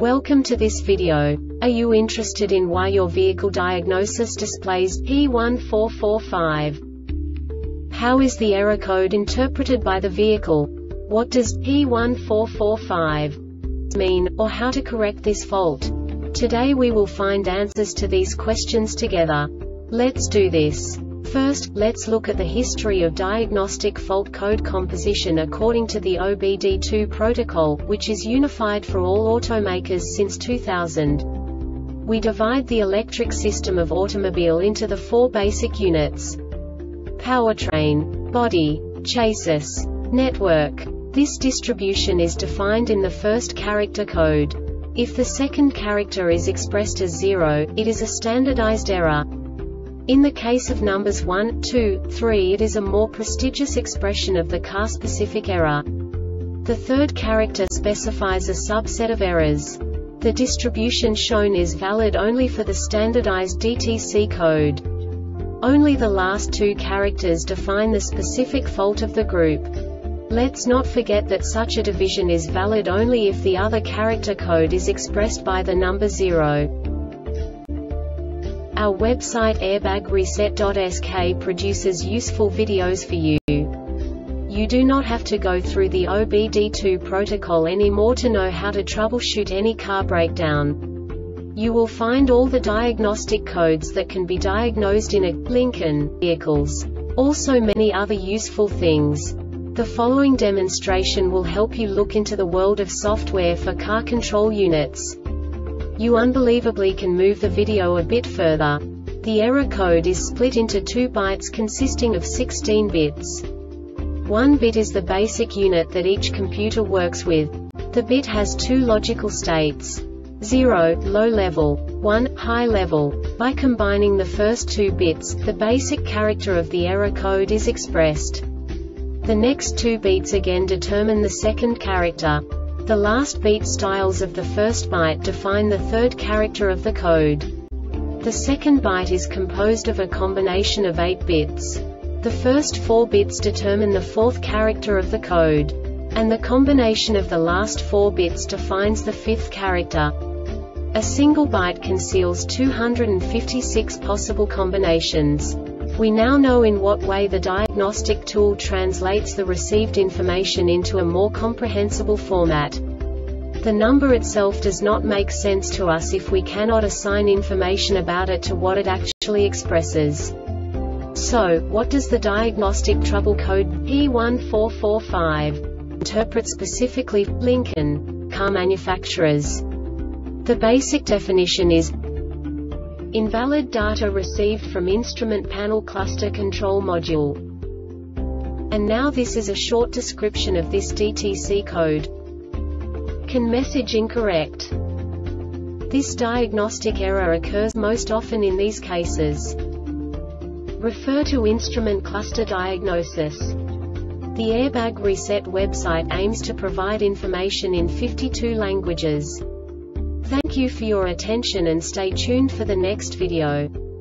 Welcome to this video. Are you interested in why your vehicle diagnosis displays P1445? How is the error code interpreted by the vehicle? What does P1445 mean, or how to correct this fault? Today we will find answers to these questions together. Let's do this. First, let's look at the history of diagnostic fault code composition according to the OBD2 protocol, which is unified for all automakers since 2000. We divide the electric system of automobile into the four basic units: powertrain, body, chassis, network. This distribution is defined in the first character code. If the second character is expressed as 0, it is a standardized error. In the case of numbers 1, 2, 3, it is a more prestigious expression of the car-specific error. The third character specifies a subset of errors. The distribution shown is valid only for the standardized DTC code. Only the last two characters define the specific fault of the group. Let's not forget that such a division is valid only if the other character code is expressed by the number 0. Our website airbagreset.sk produces useful videos for you. You do not have to go through the OBD2 protocol anymore to know how to troubleshoot any car breakdown. You will find all the diagnostic codes that can be diagnosed in a Lincoln vehicles. Also many other useful things. The following demonstration will help you look into the world of software for car control units. You unbelievably can move the video a bit further. The error code is split into 2 bytes consisting of 16 bits. 1 bit is the basic unit that each computer works with. The bit has 2 logical states: 0, low level, 1, high level. By combining the first 2 bits, the basic character of the error code is expressed. The next 2 beats again determine the second character. The last beat styles of the first byte define the third character of the code. The second byte is composed of a combination of 8 bits. The first 4 bits determine the fourth character of the code. And the combination of the last 4 bits defines the fifth character. A single byte conceals 256 possible combinations. We now know in what way the diagnostic tool translates the received information into a more comprehensible format. The number itself does not make sense to us if we cannot assign information about it to what it actually expresses. So, what does the diagnostic trouble code P1445 interpret specifically for Lincoln car manufacturers? The basic definition is invalid data received from instrument panel cluster control module. And now this is a short description of this DTC code. Can message incorrect. This diagnostic error occurs most often in these cases. Refer to instrument cluster diagnosis. The Airbag Reset website aims to provide information in 52 languages. Thank you for your attention and stay tuned for the next video.